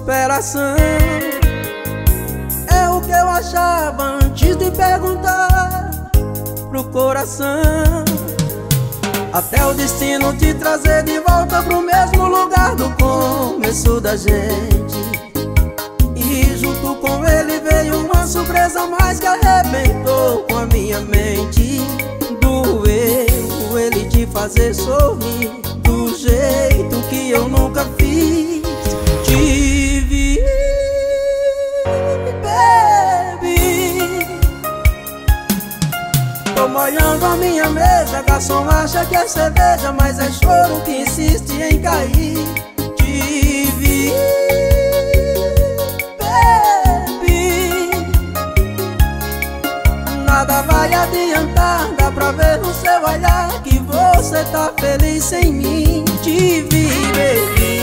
superação. É o que eu achava antes de perguntar pro coração. Até o destino te trazer de volta pro mesmo lugar do começo da gente. E junto com ele veio uma surpresa mais que arrebentou com a minha mente. Doeu ele te fazer sorrir do jeito que eu nunca fiz. Te vi, baby. Tô molhando a minha mesa, garçom acha que é cerveja, mas é choro que insiste em cair. Te vi, baby. Nada vai adiantar, dá pra ver no seu olhar que você tá feliz sem mim. Te vi, baby.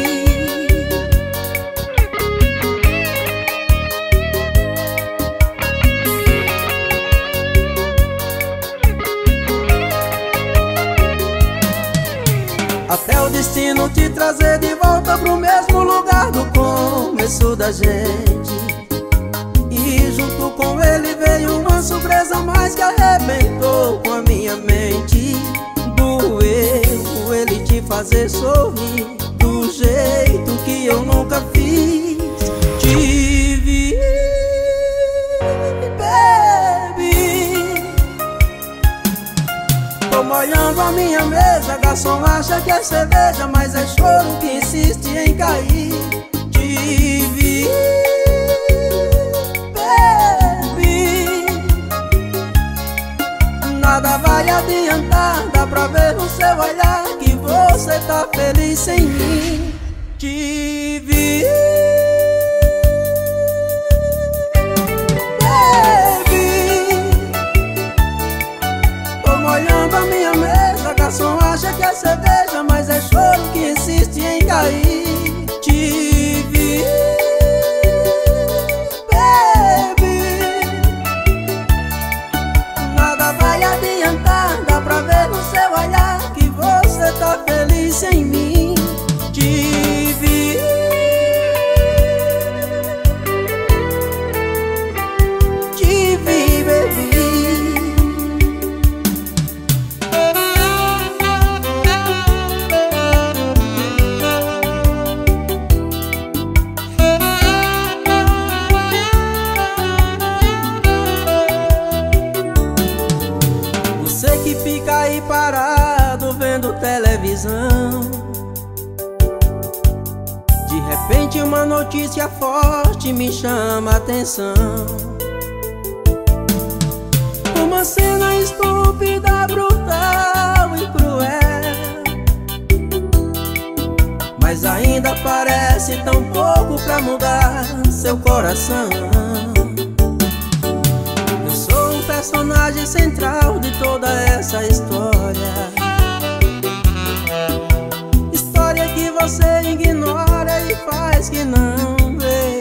Até o destino te trazer de volta pro mesmo lugar do começo da gente. E junto com ele veio uma surpresa mais que arrebentou com a minha mente. Doeu ele te fazer sorrir do jeito que eu nunca fiz. Te vi, baby. Tô molhando a minha mesa, garçom acha que é cerveja, mas é choro que insiste em cair. Te vi, baby. Nada vai adiantar, dá pra ver no seu olhar que você tá feliz sem mim. Te vi, molhando a minha mesa, garçom acha que é cerveja, mas é choro que insiste em cair. Te vi, baby. Nada vai adiantar, dá pra ver no seu olhar que você tá feliz sem mim. Te vi, te vi, baby. Que fica aí parado vendo televisão. De repente uma notícia forte me chama a atenção. Uma cena estúpida, brutal e cruel, mas ainda parece tão pouco pra mudar seu coração. Personagem central de toda essa história. História que você ignora e faz que não vê.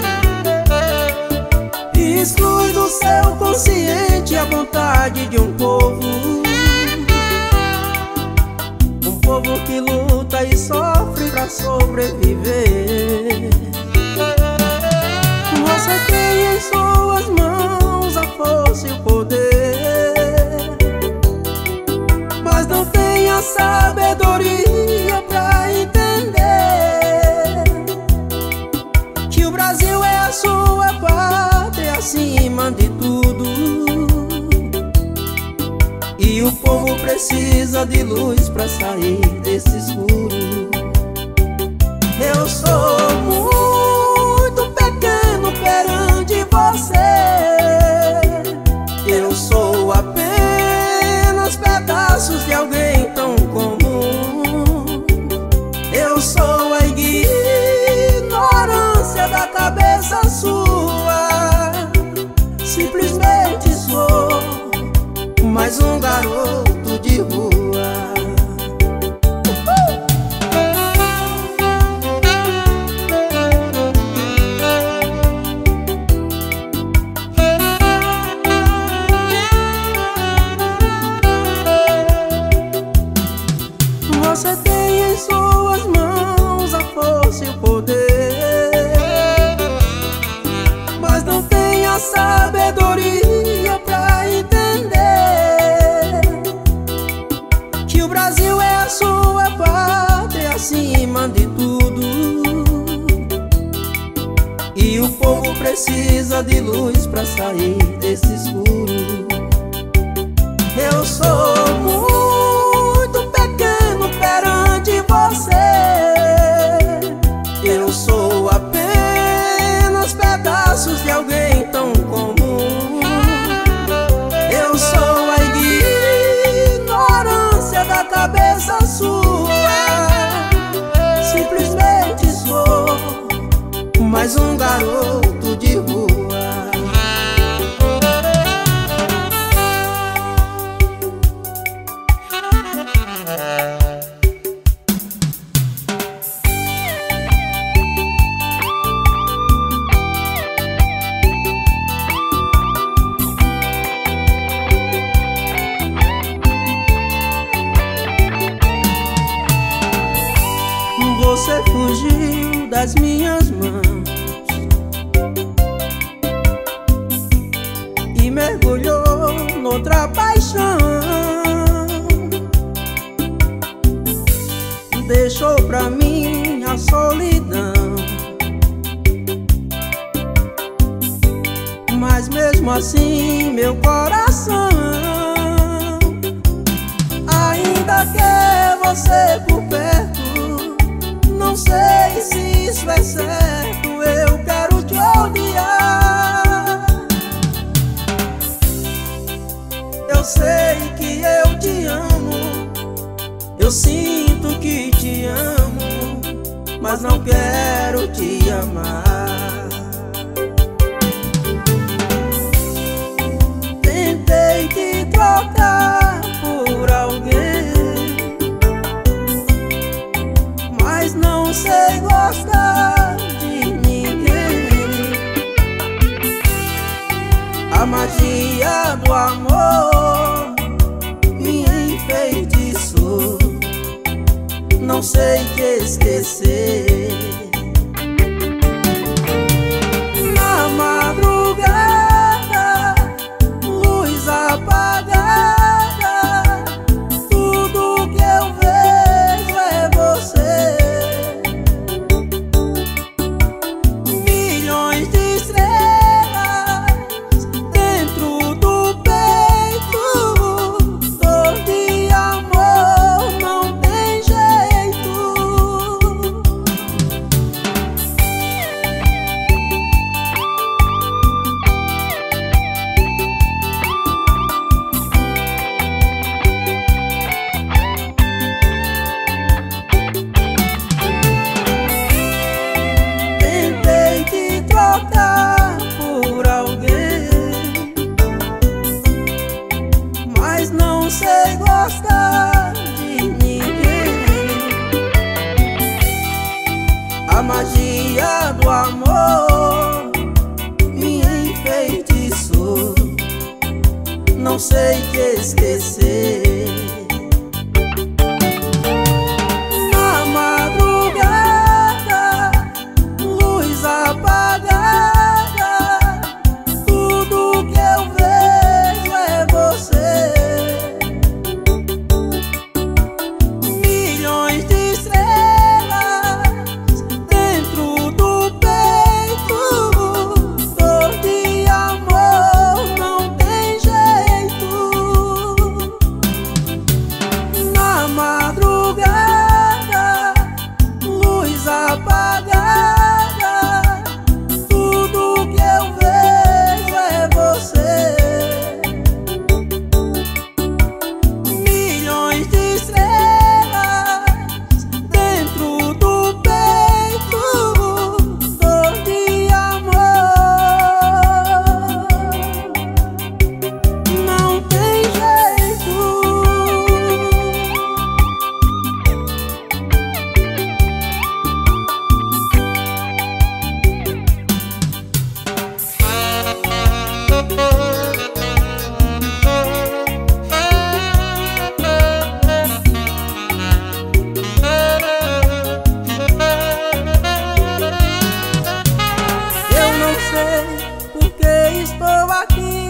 E exclui do seu consciente a vontade de um povo. Um povo que luta e sofre pra sobreviver. Você tem em suas mãos a força e o poder, mas não tem a sabedoria pra entender que o Brasil é a sua pátria acima de tudo. E o povo precisa de luz pra sair desse escuro. Eu sou muito pequeno perante você. Eu sou apenas pedaços de alguém tão comum. Eu sou a ignorância da cabeça sua. Simplesmente sou mais um garoto de rua. povo precisa de luz pra sair desse escuro. Eu sou muito pequeno perante você. Eu sou apenas pedaços de alguém tão comum. Eu sou a ignorância da cabeça sua. Simplesmente sou mais um garoto de rua. Você fugiu das minhas mãos e mergulhou noutra paixão. Deixou pra mim a solidão, mas mesmo assim meu coração ainda quer você por perto. Não sei se isso é certo, eu quero te odiar. Eu sei que eu te amo, eu sinto que te amo, mas não quero te amar. Tentei te trocar por alguém, mas não sei gostar de ninguém. A magia do amor me enfeitiçou, não sei te esquecer. Na madrugada, luz apagada, tudo que eu vejo é você. Milhões de estrelas dentro do peito, dor de amor não tem jeito. Tentei te trocar por alguém, mas não sei gostar de ninguém. A magia do amor me enfeitiçou, não sei te esquecer. Na madrugada, luz apagada, tudo que eu vejo é você. Milhões de estrelas dentro do peito, dor de amor não tem jeito. Na madrugada, luz apagada, tudo que eu vejo é você. Milhões de estrelas dentro do peito, dor de amor não tem jeito. Eu não sei por que estou aqui.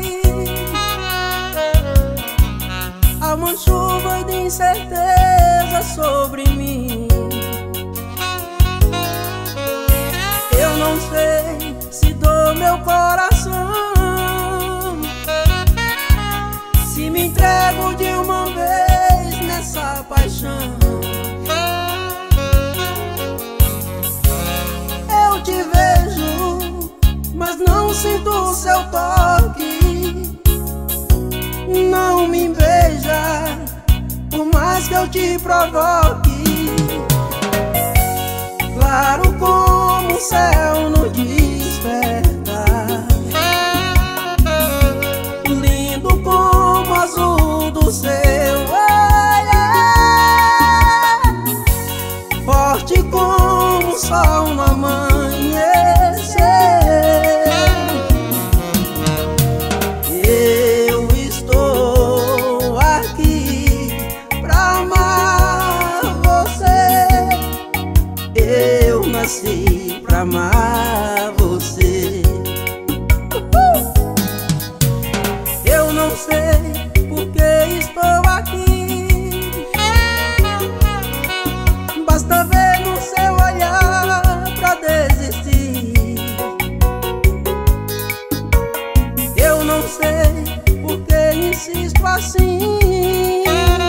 Há uma chuva de incerteza sobre mim. Eu não sei se dou coração. Se me entrego de uma vez nessa paixão, eu te vejo, mas não sinto o seu toque. Não me beija, por mais que eu te provoque. Claro como o céu no despertar, lindo como o azul do seu olhar, forte como o sol no amanhecer. Eu estou aqui pra amar você. Eu nasci pra amar você. Eu não sei por que estou aqui, basta ver no seu olhar pra desistir. Eu não sei por que insisto assim.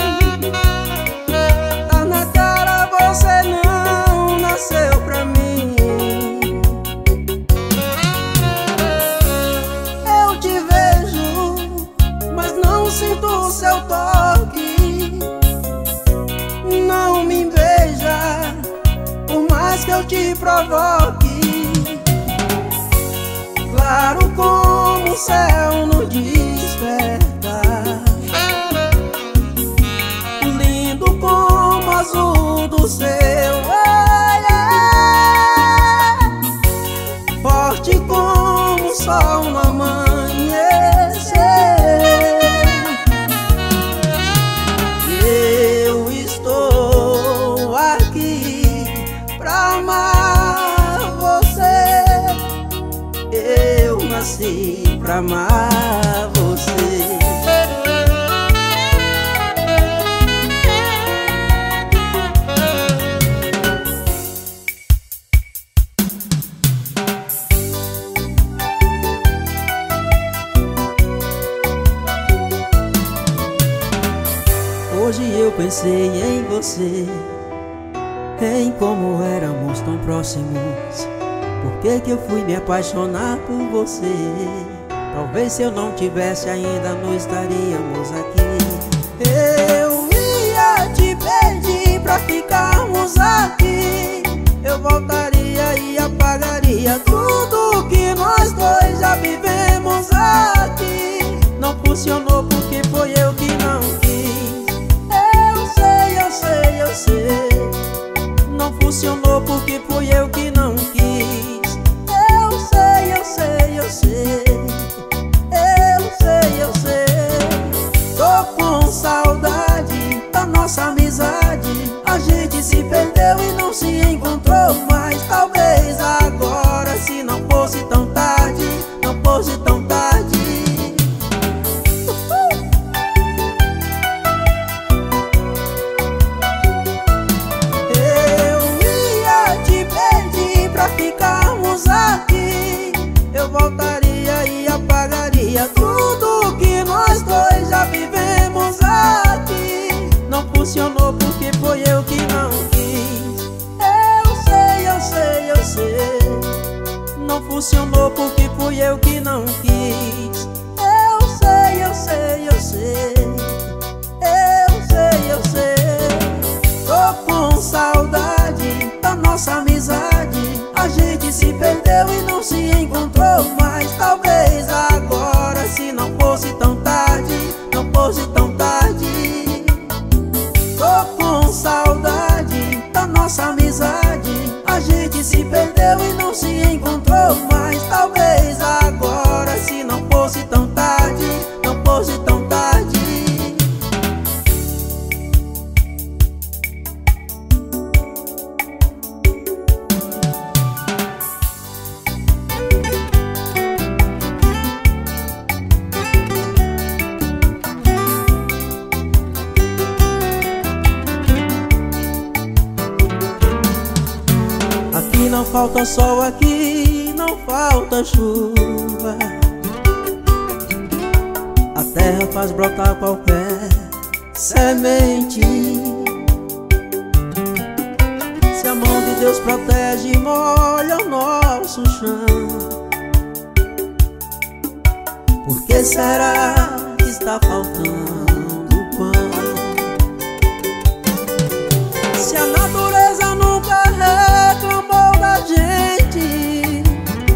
Tá na cara, você não nasceu pra mim. Eu te vejo, mas não sinto o seu toque. Não me beija, por mais que eu te provoque. Claro como o céu no despertar, lindo como o azul do seu olhar, forte como o sol no amanhecer. Eu estou aqui pra amar você. Eu nasci pra amar você. Hoje eu pensei em você, em como éramos tão próximos. Por que que eu fui me apaixonar por você? Talvez se eu não tivesse ainda não estaríamos aqui. Eu ia te pedir pra ficarmos aqui. Eu voltaria e apagaria tudo que nós dois já vivemos aqui. Não funcionou porque foi eu que não quis. Eu sei, eu sei, eu sei. Não funcionou porque fui eu que não quis. Eu sei, eu sei, eu sei. Eu sei, eu sei. Tô com saudade da nossa amizade. A gente se perdeu e não se encontrou mais. Talvez agora, se não fosse tão tarde, não fosse tão tarde. Ficarmos aqui, eu voltaria e apagaria tudo que nós dois já vivemos aqui. Não funcionou porque foi eu que não quis. Eu sei, eu sei, eu sei. Não funcionou porque fui eu que não quis. Eu sei, eu sei, eu sei. Eu sei, eu sei. Tô com saudade da nossa amizade. A gente se perdeu e não se encontrou mais. Talvez agora, se não fosse tão tarde, não fosse tão tarde. Tô com saudade da nossa amizade. A gente se perdeu e não se encontrou mais. Talvez agora, se não fosse tão tarde, não fosse tão tarde. Não falta sol aqui, não falta chuva. chuva, a terra faz brotar qualquer semente. Se a mão de Deus protege e molha o nosso chão, por que será que está faltando pão? Se a natureza nunca reclamou da gente,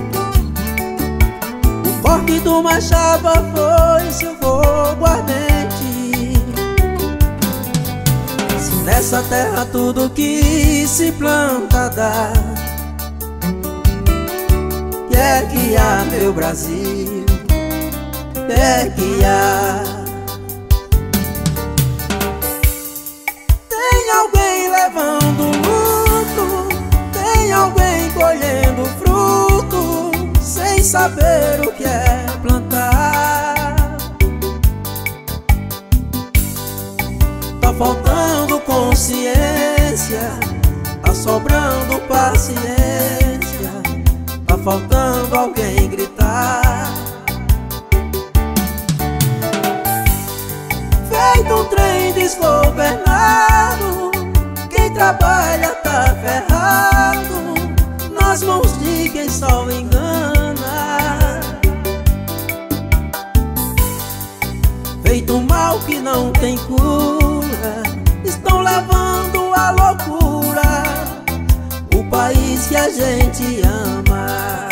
o corte do machado foi seu fogo ardente. Se nessa terra tudo que se planta dá, que é que há, meu Brasil? Que é que há? Tem alguém levando luto, tem alguém colhendo fruto, sem saber o que é plantar. Tá faltando consciência, tá sobrando paciência, tá faltando alguém gritar. Feito um trem desgovernado, quem trabalha tá ferrado, nas mãos de quem só engana. Feito um mal que não tem cura, estão levando à loucura o país que a gente ama.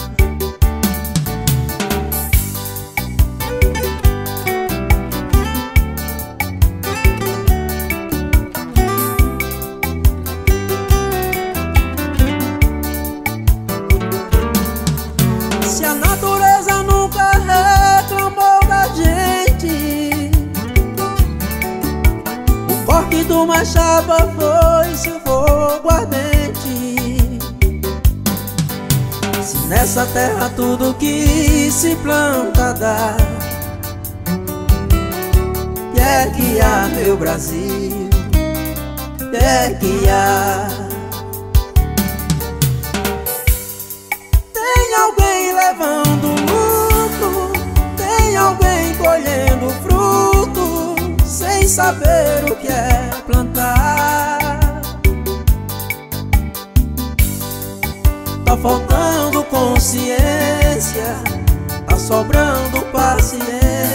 Se a natureza nunca reclamou da gente, o corte do machado foi seu fogo ardente. Se nessa terra tudo que se planta dá, que é que há, meu Brasil? Que é que há? Tem alguém levando luto, tem alguém colhendo fruto, sem saber o que é plantar. Tá faltando consciência, tá sobrando paciência,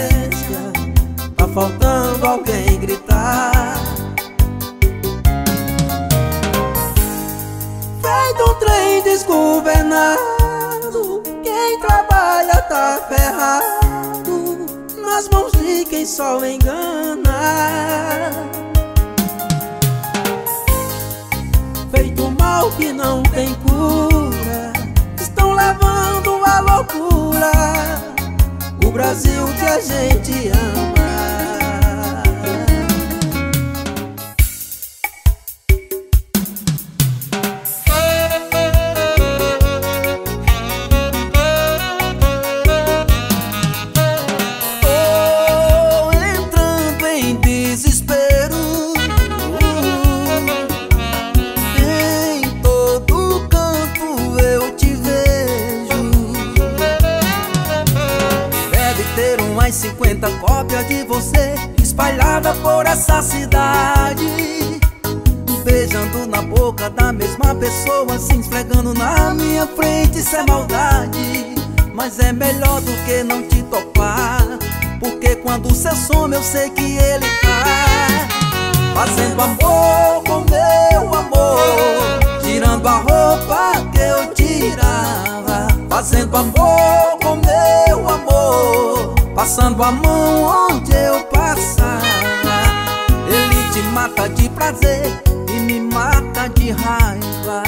tá faltando alguém gritar. Feito um trem desgovernado, quem trabalha tá ferrado, nas mãos de quem só engana. Feito um mal que não tem cura, estão levando à loucura o Brasil que a gente ama. Mais 50 cópias de você espalhada por essa cidade, beijando na boca da mesma pessoa, se esfregando na minha frente. Isso é maldade, mas é melhor do que não te topar, porque quando cê some eu sei que ele tá fazendo amor com meu amor, tirando a roupa que eu tirava, fazendo amor com meu amor, passando a mão onde eu passava. Ele te mata de prazer e me mata de raiva.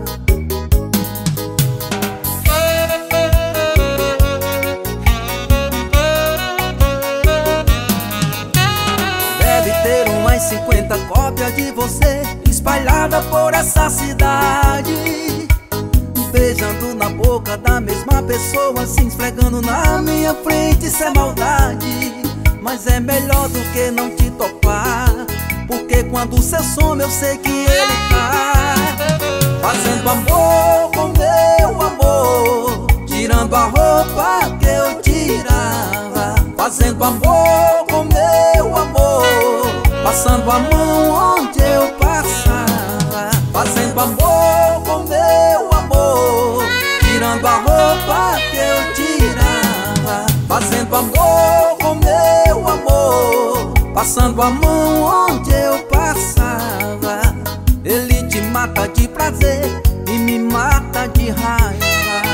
Deve ter umas 50 cópias de você espalhada por essa cidade, beijando na boca da mesma pessoa, se esfregando na minha frente. Isso é maldade, mas é melhor do que não te topar, porque quando cê some eu sei que ele tá fazendo amor com meu amor, tirando a roupa eu tirava, fazendo amor com meu amor, passando a mão onde eu passava, fazendo amor com meu amor, tirando a roupa que eu tirava, fazendo amor com meu amor, passando a mão onde eu passava. Ele te mata de prazer e me mata de raiva.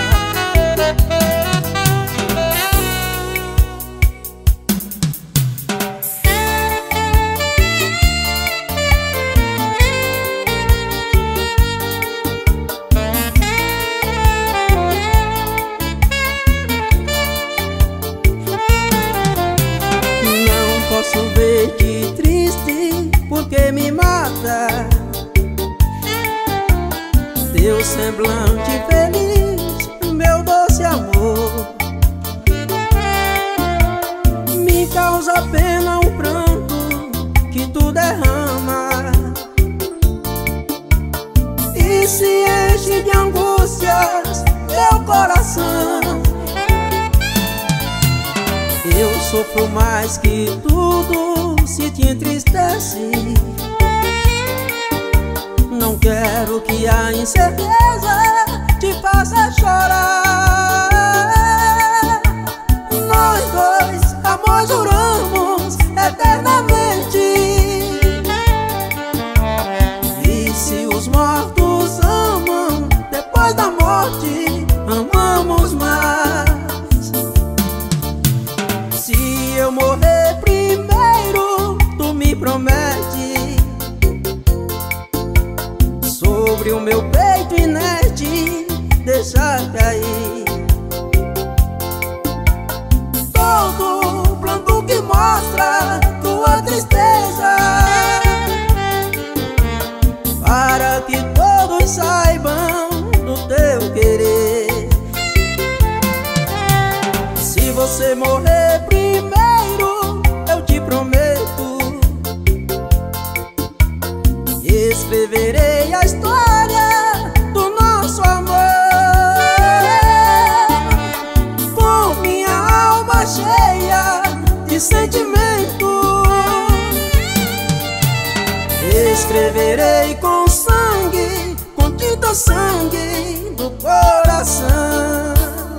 Não posso ver-te triste porque me mata teu semblante feliz, meu doce amor. Me causa pena o pranto que tu derrama e se enche de angústias meu coração. Eu sofro mais que tudo se te entristece. Não quero que a incerteza te faça chorar. Nós dois, amor, juramos eternamente. E se os mortos amam, depois da morte amamos mais. Se eu morrer primeiro, tu me promete sobre o meu peito inerte deixar cair todo o planto que mostra tua tristeza, para que todos saibam do teu querer. Se você morrer primeiro, eu te prometo, escreverei a história do nosso amor com minha alma cheia de sentimento. Escreverei com sangue, com tinta sangue do coração.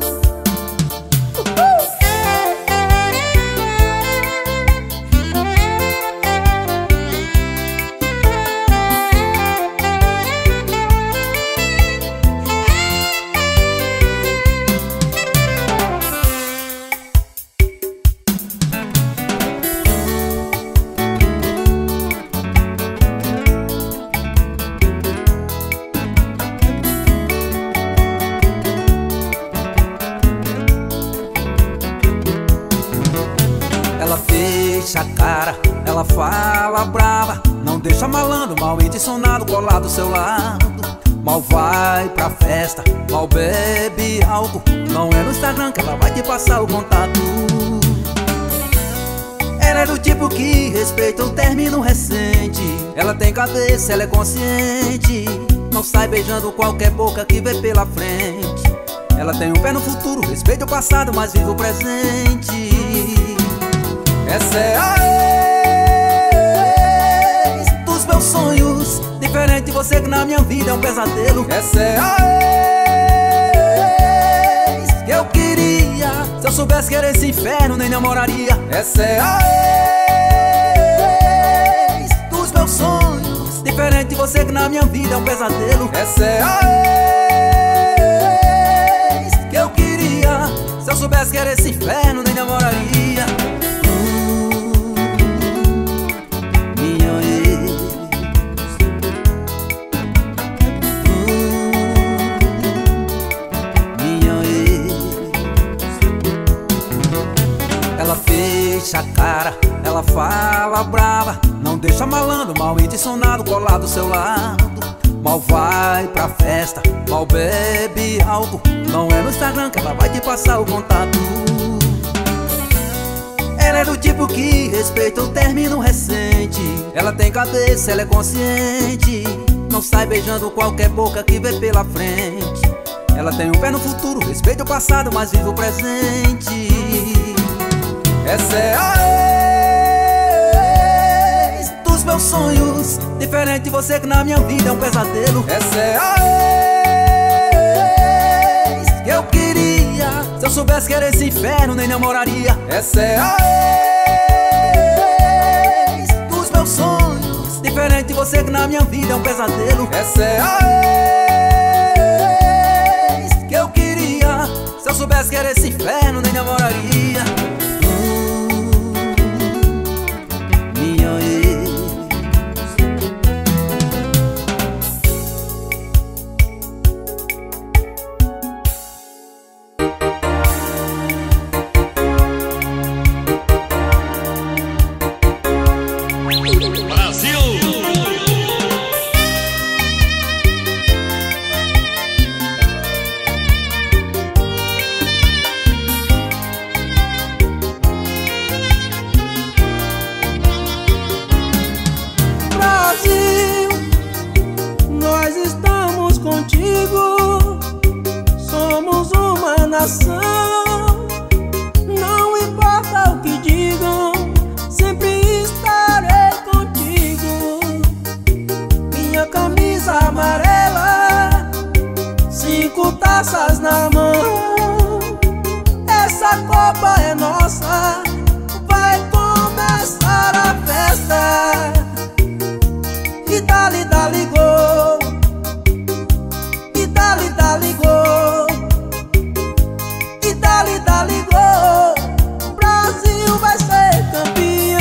Ela fecha a cara, ela fala brava, não deixa malandro, mal intencionado colar do seu lado. Mal vai pra festa, mal bebe álcool, não é no Instagram que ela vai te passar o contato. Ela é do tipo que respeita o término recente. Ela tem cabeça, ela é consciente, não sai beijando qualquer boca que vê pela frente. Ela tem um pé no futuro, respeita o passado, mas vive o presente. Essa é a ex dos meus sonhos, diferente de você que na minha vida é um pesadelo. Essa é a ex que eu queria, se eu soubesse que era esse inferno nem namoraria. Essa é a ex dos meus sonhos, diferente de você que na minha vida é um pesadelo. Essa é a ex que eu queria, se eu soubesse que era esse inferno nem namoraria. Ela fecha a cara, ela fala brava, não deixa malandro, mal intencionado colar do seu lado. Mal vai pra festa, mal bebe álcool, não é no Instagram que ela vai te passar o contato. Ela é do tipo que respeita o término recente. Ela tem cabeça, ela é consciente, não sai beijando qualquer boca que vê pela frente. Ela tem um pé no futuro, respeita o passado, mas vive o presente. Essa é a ex dos meus sonhos, diferente de você que na minha vida é um pesadelo. Essa é a ex que eu queria, se eu soubesse que era esse inferno nem namoraria. Essa é a ex dos meus sonhos, diferente de você que na minha vida é um pesadelo. Essa é a ex que eu queria, se eu soubesse que era esse inferno nem namoraria. Minha ex. Não importa o que digam, sempre estarei contigo. Minha camisa amarela, 5 taças na mão. Essa copa é nossa, vai começar a festa. E dali, dali, gol. E dali, dali, gol. Dali, dali, gol, Brasil vai ser campeão.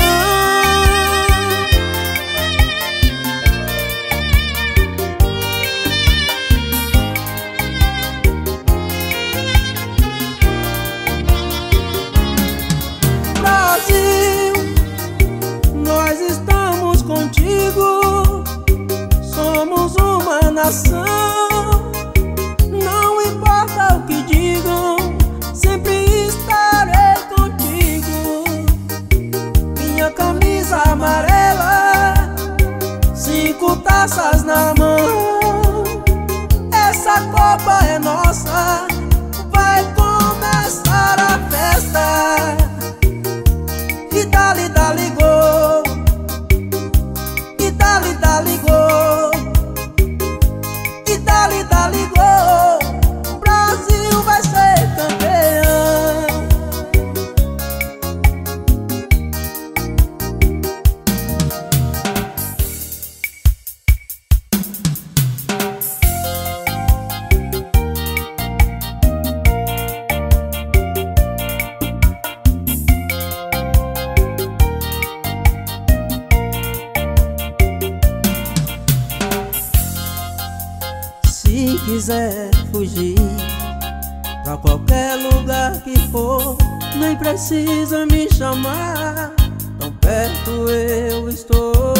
Brasil, nós estamos contigo, somos uma nação. Não importa o que digam, sempre estarei contigo. Minha camisa amarela, 5 taças na mão. Essa copa é nossa, vai começar a festa. E dali, dali, gol. E dali, dali, gol. E dali, dali, gol. Brasil vai ser campeão. Se quiser fugir pra qualquer lugar que for, nem precisa me chamar, tão perto eu estou.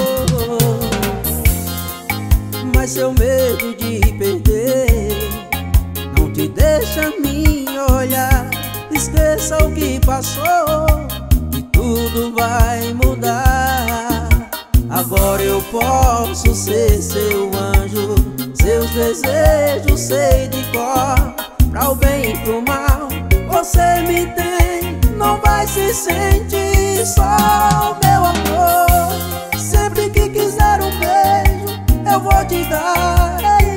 Mas seu medo de perder não te deixa me olhar. Esqueça o que passou e tudo vai mudar. Agora eu posso ser seu anjo, seus desejos sei de cor. Pra o bem e pro mal, você me tem, não vai se sentir só, meu amor. Sempre que quiser um beijo, eu vou te dar.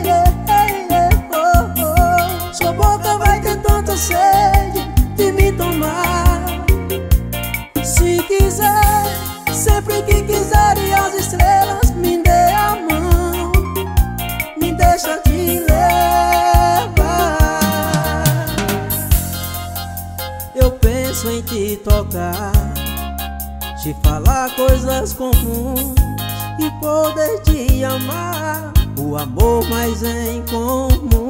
Sua boca vai ter tanta sede de me tomar. Se quiser, sempre que quiser, e as estrelas me dê a mão, me deixa te levar. Eu penso em te tocar, te falar coisas comuns e poder te amar, o amor mais em comum.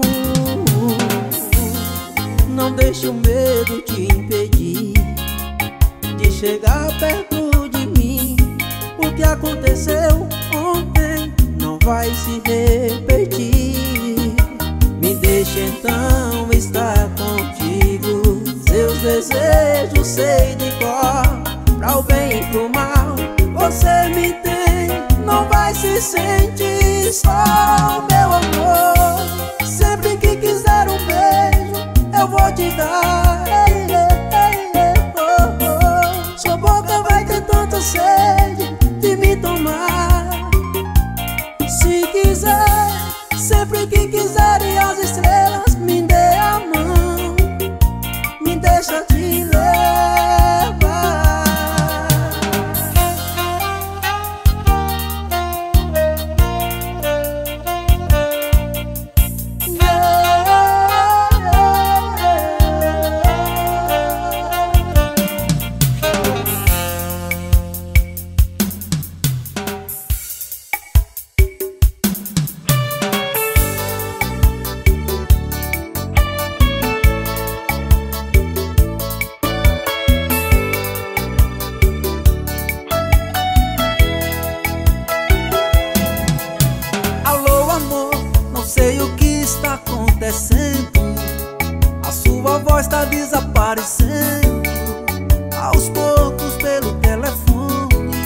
Não deixe o medo te impedir de chegar perto de mim. O que aconteceu ontem não vai se repetir. Me deixe então estar contigo, seus desejos sei de cor. Pra o bem e pro mal, você me tem, não vai se sentir só, meu amor. Sempre que quiser um beijo, voz tá desaparecendo aos poucos pelo telefone.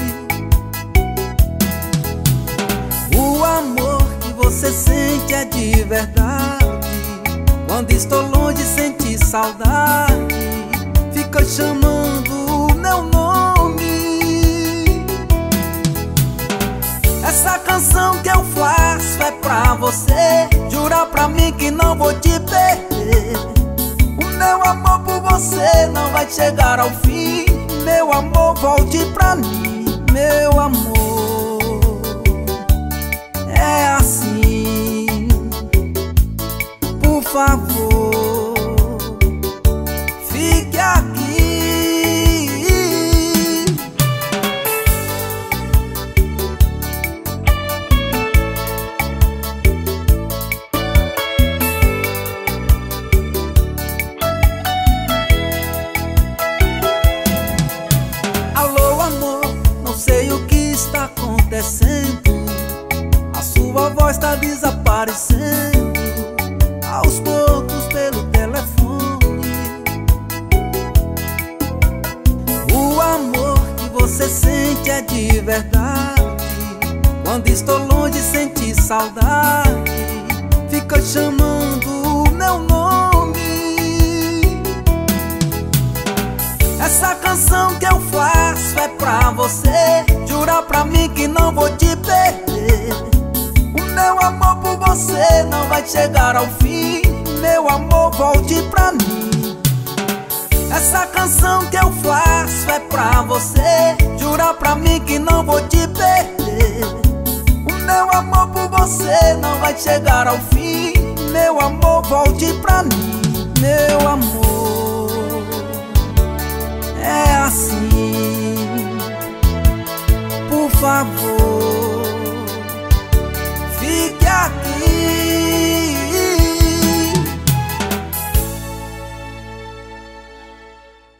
O amor que você sente é de verdade. Quando estou longe senti saudade, fica chamando o meu nome. Essa canção que eu faço é pra você. Jura pra mim que não vou te perder. O meu amor por você não vai chegar ao fim. Meu amor, volte pra mim, meu amor. É assim, por favor, fique aqui. Alô, amor, não sei o que está acontecendo. A sua voz tá desaparecendo aos poucos pelo telefone. O amor que você sente é de verdade. Quando estou longe senti saudade, fica chamando o meu nome. Essa canção que eu faço é pra você. Jura pra mim que não vou te perder. O meu amor por você não vai chegar ao fim. Meu amor, volte pra mim. Essa canção que eu faço é pra você. Jura pra mim que não vou te perder. O meu amor por você não vai chegar ao fim. Meu amor, volte pra mim, meu amor. É assim, por favor.